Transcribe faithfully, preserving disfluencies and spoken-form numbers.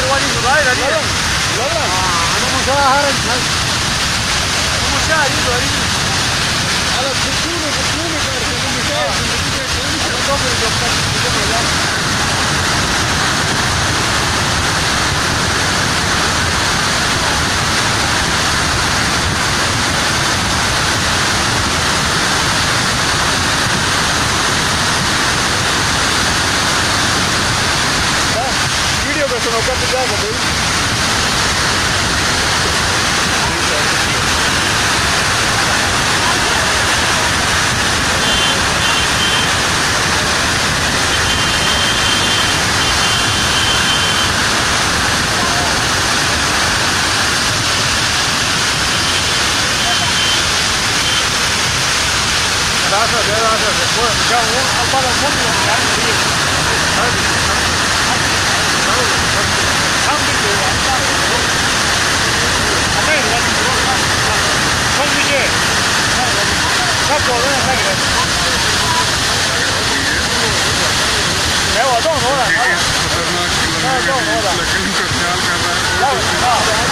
guardando dai da lì. Allora, non c'è la harem. Non c'è lì, lì. alla struttura comune per comunicare, non dopo le giocate, video che sono capitato Gracias, gracias. Después, ya un para el fondo, खतरनाक